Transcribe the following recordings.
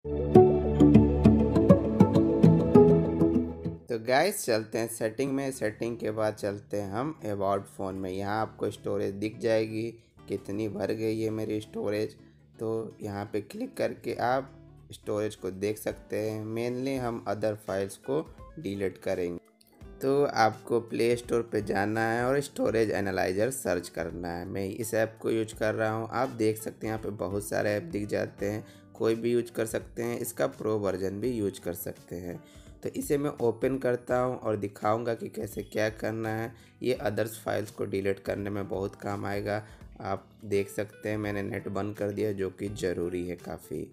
तो गाइस चलते हैं सेटिंग में। सेटिंग के बाद चलते हैं हम अबाउट फ़ोन में। यहाँ आपको स्टोरेज दिख जाएगी कितनी भर गई है मेरी स्टोरेज। तो यहाँ पे क्लिक करके आप स्टोरेज को देख सकते हैं। मेनली हम अदर फाइल्स को डिलीट करेंगे। तो आपको प्ले स्टोर पे जाना है और स्टोरेज एनालाइज़र सर्च करना है। मैं इस ऐप को यूज कर रहा हूँ। आप देख सकते हैं यहाँ पे बहुत सारे ऐप दिख जाते हैं, कोई भी यूज कर सकते हैं। इसका प्रो वर्जन भी यूज कर सकते हैं। तो इसे मैं ओपन करता हूँ और दिखाऊंगा कि कैसे क्या करना है। ये अदर्स फाइल्स को डिलीट करने में बहुत काम आएगा। आप देख सकते हैं मैंने नेट बंद कर दिया, जो कि ज़रूरी है काफ़ी।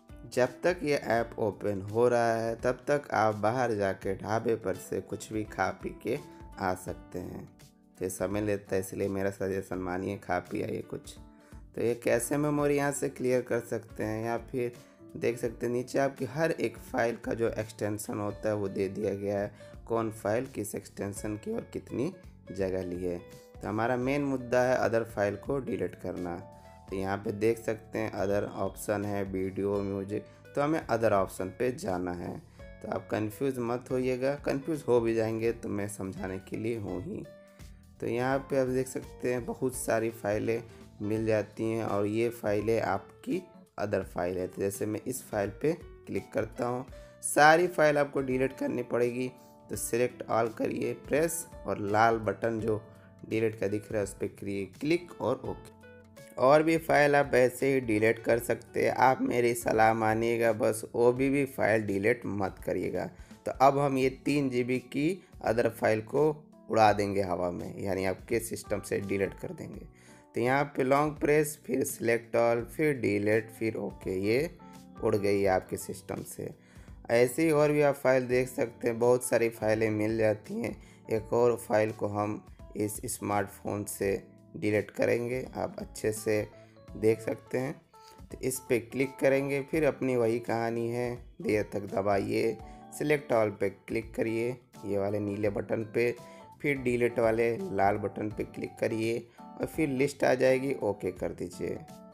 जब तक ये ऐप ओपन हो रहा है तब तक आप बाहर जाके ढाबे पर से कुछ भी खा पी के आ सकते हैं। तो ये समय लेता है, इसलिए मेरा सजेशन मानिए, खा पी आइए कुछ। तो ये कैसे मेमोरी यहाँ से क्लियर कर सकते हैं, या फिर देख सकते हैं नीचे आपकी हर एक फ़ाइल का जो एक्सटेंशन होता है वो दे दिया गया है, कौन फाइल किस एक्सटेंशन की और कितनी जगह ली है। तो हमारा मेन मुद्दा है अदर फाइल को डिलीट करना। तो यहाँ पे देख सकते हैं अदर ऑप्शन है, वीडियो, म्यूजिक। तो हमें अदर ऑप्शन पे जाना है। तो आप कंफ्यूज मत होइएगा, कंफ्यूज हो भी जाएंगे तो मैं समझाने के लिए हूँ ही। तो यहाँ पे आप देख सकते हैं बहुत सारी फाइलें मिल जाती हैं और ये फाइलें आपकी अदर फाइल है। तो जैसे मैं इस फाइल पे क्लिक करता हूँ, सारी फाइल आपको डिलीट करनी पड़ेगी। तो सिलेक्ट ऑल करिए प्रेस, और लाल बटन जो डिलीट का दिख रहा है उस पर करिए क्लिक और ओके। और भी फाइल आप ऐसे ही डिलीट कर सकते हैं। आप मेरी सलाह मानिएगा, बस OBB फाइल डिलीट मत करिएगा। तो अब हम ये 3 GB की अदर फाइल को उड़ा देंगे हवा में, यानी आपके सिस्टम से डिलीट कर देंगे। तो यहाँ पे लॉन्ग प्रेस, फिर सिलेक्ट ऑल, फिर डिलीट, फिर ओके। ये उड़ गई आपके सिस्टम से। ऐसे ही और भी आप फाइल देख सकते हैं, बहुत सारी फाइलें मिल जाती हैं। एक और फाइल को हम इस स्मार्टफोन से डिलीट करेंगे, आप अच्छे से देख सकते हैं। तो इस पे क्लिक करेंगे, फिर अपनी वही कहानी है, देर तक दबाइए, सिलेक्ट ऑल पे क्लिक करिए ये वाले नीले बटन पे, फिर डिलीट वाले लाल बटन पे क्लिक करिए और फिर लिस्ट आ जाएगी, ओके कर दीजिए।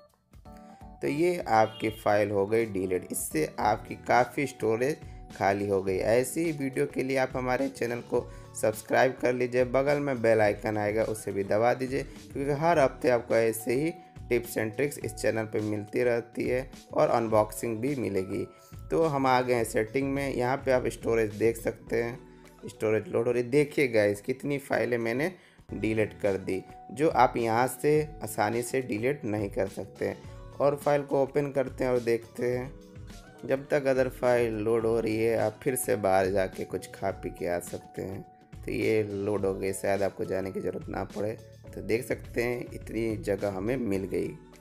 तो ये आपकी फ़ाइल हो गई डिलीट। इससे आपकी काफ़ी स्टोरेज खाली हो गई। ऐसी ही वीडियो के लिए आप हमारे चैनल को सब्सक्राइब कर लीजिए, बगल में बेल आइकन आएगा उसे भी दबा दीजिए, क्योंकि हर हफ्ते आपको ऐसे ही टिप्स एंड ट्रिक्स इस चैनल पे मिलती रहती है और अनबॉक्सिंग भी मिलेगी। तो हम आ गए हैं सेटिंग में। यहाँ पे आप स्टोरेज देख सकते हैं, स्टोरेज लोड हो रही। देखिए गाइस कितनी फाइलें मैंने डिलीट कर दी, जो आप यहाँ से आसानी से डिलीट नहीं कर सकते। और फाइल को ओपन करते हैं और देखते हैं। जब तक अदर फाइल लोड हो रही है आप फिर से बाहर जाके कुछ खा पी के आ सकते हैं। तो ये लोड हो गई, शायद आपको जाने की ज़रूरत ना पड़े। तो देख सकते हैं इतनी जगह हमें मिल गई।